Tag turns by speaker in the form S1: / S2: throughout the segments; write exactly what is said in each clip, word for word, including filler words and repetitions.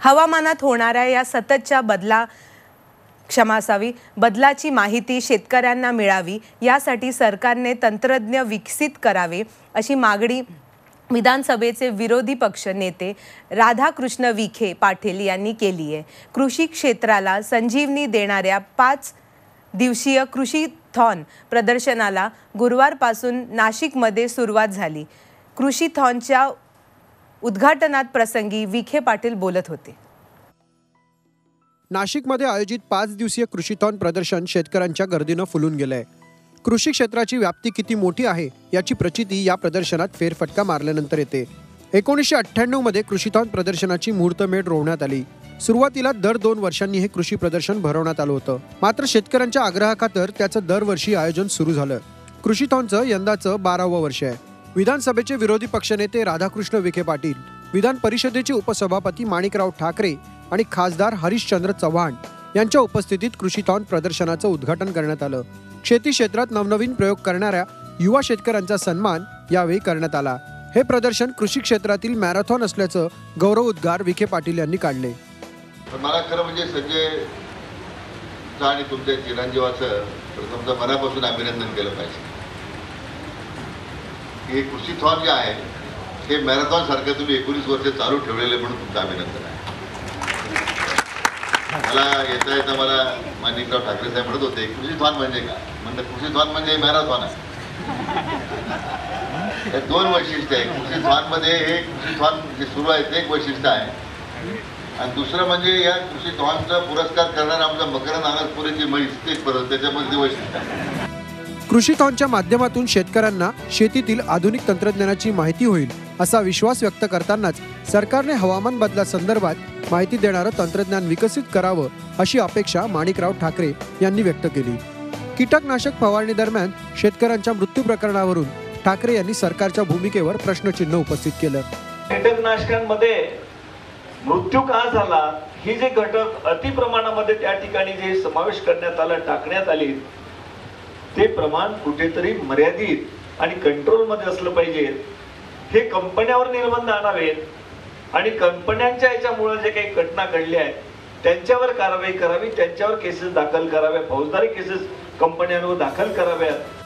S1: हवामानात होणाऱ्या या सततच्या बदला क्षमा असावी बदलाची माहिती शेतकऱ्यांना मिळावी यासाठी सरकारने तंत्रज्ञ विकसित करावे अशी मागणी विधानसभेचे विरोधी पक्ष नेते राधाकृष्ण विखे पाटील यांनी केली आहे। कृषी क्षेत्राला संजीवनी देणाऱ्या पाच दिवसीय कृषीथॉन प्रदर्शनाला गुरुवारपासून नाशिकमध्ये सुरुवात झाली। कृषीथॉनच्या उद्घाटनात प्रसंगी विखे पाटील बोलत होते।
S2: नाशिकमध्ये आयोजित पाच दिवसीय कृषीथॉन प्रदर्शन शेतकऱ्यांच्या गर्दीने फुलून गेले। कृषी क्षेत्राची व्याप्ती किती मोठी आहे याची प्रचिती या प्रदर्शनात फेरफटका मारल्यानंतर येते। एकोणीसशे अठ्ठ्याण्णव मध्ये कृषीथॉन प्रदर्शनाची मुहूर्तमेढ रोवण्यात आली। सुरुवातीला दर दोन वर्षांनी हे कृषी प्रदर्शन भरवण्यात आलं होतं, मात्र शेतकऱ्यांच्या आग्रहाखातर त्याचं दरवर्षी आयोजन सुरू झालं। कृषीथॉनचं यंदाचं बारावं वर्ष आहे। विधानसभेचे विरोधी पक्षनेते राधाकृष्ण विखे पाटील, विधान परिषदेचे उपसभापती माणिकराव ठाकरे आणि खासदार हरिश्चंद्र चव्हाण यांच्या उपस्थितीत कृषीथॉन प्रदर्शनाचं उद्घाटन करण्यात आलं। शेती क्षेत्रात नवनवीन प्रयोग करणाऱ्या युवा शेतकऱ्यांचा सन्मान यावेळी करण्यात आला। हे प्रदर्शन कृषी क्षेत्रातील मॅरेथॉन असल्याचं गौरव उद्गार विखे पाटील यांनी काढले।
S3: मला खरं म्हणजे संजय आणि तुमच्या चिरंजीवाचं प्रथमतः मनापासून अभिनंदन केलं पाहिजे। हे कृषीथॉन जे आहे हे मॅरेथॉन सारखं तुम्ही एकोणीस वर्ष चालू ठेवलेले म्हणून तुमचं अभिनंदन आहे। मला येता येता मला माणिकराव ठाकरे साहेब म्हणत होते कृषीथॉन म्हणजे काय, म्हणजे कृषीथॉन म्हणजे मॅरेथॉन आहे। दोन वैशिष्ट्य आहे कृषीथॉन मध्ये। हे कृषीथॉन जे सुरू आहे ते एक वैशिष्ट्य आहे आणि दुसरं म्हणजे या कृषीथॉनचा पुरस्कार करणारा आमचा मकरंद अनासपुरेची म्हैस ते परत त्याच्यामध्ये वैशिष्ट्य आहे।
S2: कृषीथॉनच्या माध्यमातून शेतकऱ्यांना शेतीतील आधुनिक तंत्रज्ञानाची माहिती होईल असा विश्वास व्यक्त करतानाच सरकारने हवामान बदलासंदर्भात माहिती देणारं तंत्रज्ञान विकसित करावं अशी अपेक्षा माणिकराव ठाकरे यांनी व्यक्त केली। कीटकनाशक फवारणी दरम्यान शेतकऱ्यांच्या मृत्यू प्रकरणावरून ठाकरे यांनी सरकारच्या भूमिकेवर प्रश्नचिन्ह उपस्थित केलं।
S4: कीटकनाशकांमध्ये मृत्यू का झाला ही जे घटक अतिप्रमाणामध्ये त्या ठिकाणी जे समावेश करण्यात आला टाकण्यात आली ते प्रमाण कुठेतरी मर्यादित आणि कंट्रोल मध्ये असलं पाहिजे। हे कंपन्यांवर निर्बंध आणावेत आणि कंपन्यांच्या याच्यामुळे जे काही घटना घडल्या आहेत त्यांच्यावर कारवाई करावी, त्यांच्यावर केसेस दाखल कराव्या, फौजदारी केसेस कंपन्यांवर दाखल कराव्यात।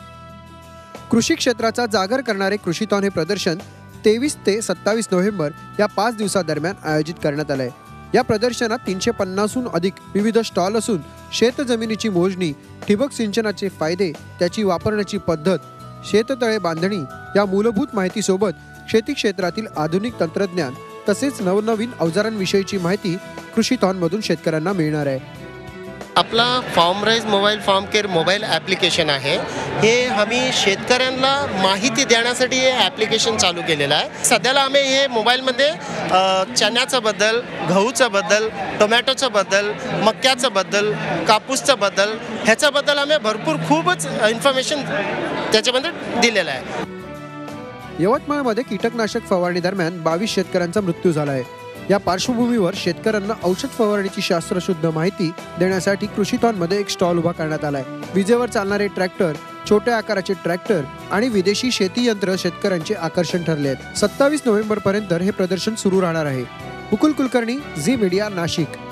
S2: कृषी क्षेत्राचा जागर करणारे कृषीथॉन हे प्रदर्शन तेवीस ते सत्तावीस नोव्हेंबर या पाच दिवसादरम्यान आयोजित करण्यात आलंय। या प्रदर्शनात तीनशे पन्नासहून अधिक विविध स्टॉल असून शेत जमिनीची मोजणी, ठिबक सिंचनाचे फायदे, त्याची वापरण्याची पद्धत, शेततळे बांधणी या मूलभूत माहितीसोबत शेती क्षेत्रातील आधुनिक तंत्रज्ञान तसेच नवनवीन अवजारांविषयीची माहिती कृषीथॉनमधून शेतकऱ्यांना मिळणार आहे।
S5: आपला FarmRise mobile farm care mobile application आहे। हे आम्ही शेतकऱ्यांना माहिती देण्यासाठी हे ॲप्लिकेशन चालू केलेलं आहे। सध्याला आम्ही हे मोबाईलमध्ये चण्याचं बद्दल, गहूचं बद्दल, टोमॅटोचं बद्दल, मक्याचं बद्दल, कापूसचं बद्दल ह्याच्याबद्दल आम्ही भरपूर खूपच इन्फॉर्मेशन त्याच्यामध्ये दिलेलं आहे।
S2: यवतमाळमध्ये कीटकनाशक फवारणी दरम्यान बावीस शेतकऱ्यांचा मृत्यू झाला आहे। या पार्श्वभूमीवर शेतकऱ्यांना औषध फवारणीची शास्त्रशुद्ध माहिती देण्यासाठी कृषीथॉनमध्ये एक स्टॉल उभा करण्यात आलाय। विजेवर चालणारे ट्रॅक्टर, छोट्या आकाराचे ट्रॅक्टर आणि विदेशी शेती यंत्र शेतकऱ्यांचे आकर्षण ठरले आहेत। सत्तावीस नोव्हेंबर पर्यंत हे प्रदर्शन सुरू राहणार आहे। Mukul Kulkarni, Zee Media, Nashik.